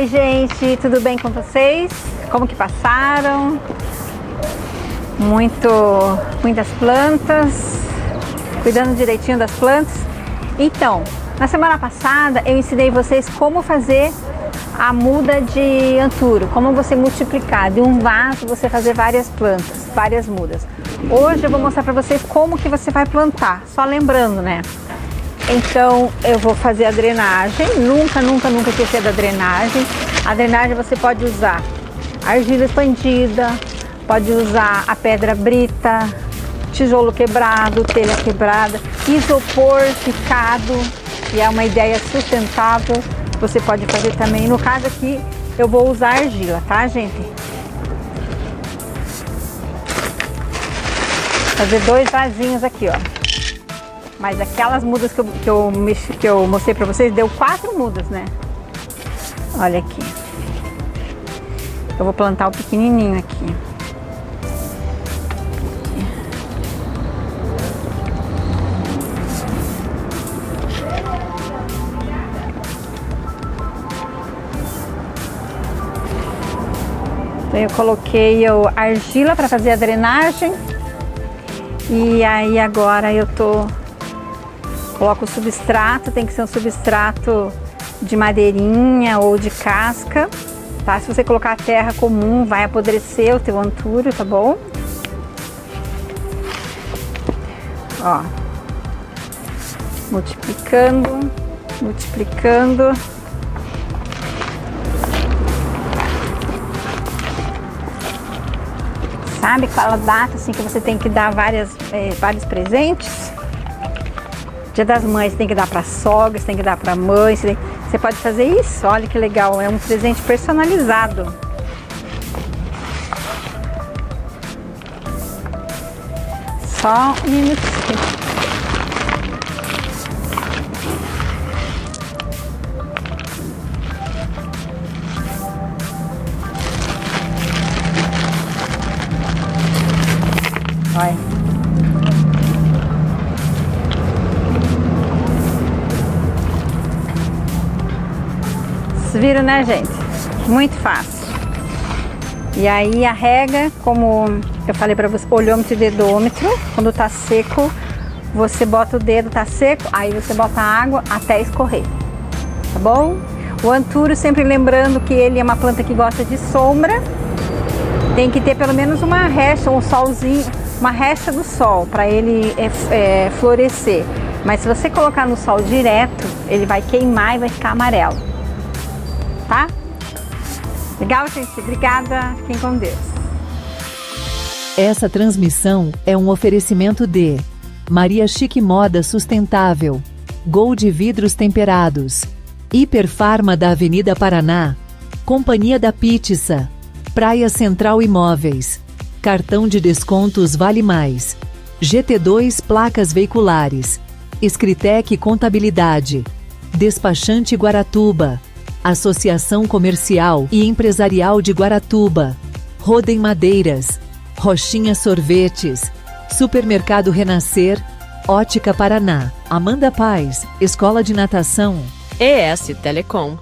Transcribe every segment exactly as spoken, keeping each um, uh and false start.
Oi gente, tudo bem com vocês? Como que passaram? Muito, muitas plantas, cuidando direitinho das plantas. Então, na semana passada eu ensinei vocês como fazer a muda de anturo, como você multiplicar de um vaso, você fazer várias plantas, várias mudas. Hoje eu vou mostrar para vocês como que você vai plantar, só lembrando, né? Então eu vou fazer a drenagem, nunca, nunca, nunca esquecer da drenagem. A drenagem você pode usar argila expandida, pode usar a pedra brita, tijolo quebrado, telha quebrada, isopor picado, e é uma ideia sustentável, você pode fazer também. No caso aqui eu vou usar argila, tá gente? Fazer dois vasinhos aqui, ó. Mas aquelas mudas que eu, que eu, mexi, que eu mostrei pra vocês, deu quatro mudas, né? Olha aqui. Eu vou plantar o pequenininho aqui. Então eu coloquei a argila para fazer a drenagem. E aí agora eu tô... Coloco o substrato, tem que ser um substrato de madeirinha ou de casca, tá? Se você colocar terra comum, vai apodrecer o teu antúrio, tá bom? Ó, multiplicando, multiplicando. Sabe qual a data assim que você tem que dar várias, é, vários presentes? Dia das Mães, tem que dar para sogra, tem que dar para mãe, você, tem, você pode fazer isso, olha que legal, é um presente personalizado. Só um minutinho. Olha. Vocês viram, né, gente? Muito fácil. E aí a rega, como eu falei para você, olhômetro e dedômetro, quando tá seco, você bota o dedo, tá seco, aí você bota a água até escorrer, tá bom? O antúrio, sempre lembrando que ele é uma planta que gosta de sombra, tem que ter pelo menos uma resta, um solzinho, uma resta do sol para ele é, é, florescer. Mas se você colocar no sol direto, ele vai queimar e vai ficar amarelo. Tá? Legal, gente? Obrigada. Fiquem com Deus. Essa transmissão é um oferecimento de Maria Chique Moda Sustentável, Gold Vidros Temperados, Hiperfarma da Avenida Paraná, Companhia da Pizza, Praia Central Imóveis, Cartão de Descontos Vale Mais, G T dois Placas Veiculares, Escritec Contabilidade, Despachante Guaratuba, Associação Comercial e Empresarial de Guaratuba, Rodem Madeiras, Rochinha Sorvetes, Supermercado Renascer, Ótica Paraná, Amanda Paz, Escola de Natação, E S Telecom.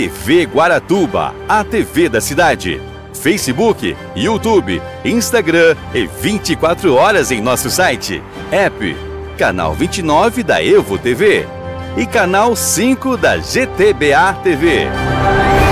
T V Guaratuba, a T V da cidade. Facebook, YouTube, Instagram e vinte e quatro horas em nosso site. App, canal vinte e nove da Evo T V e canal cinco da G T B A T V.